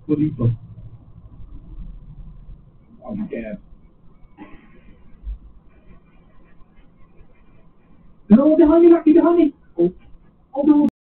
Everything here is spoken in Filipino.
Dito. Okay. Pero the honey, the honey. Oh, oh,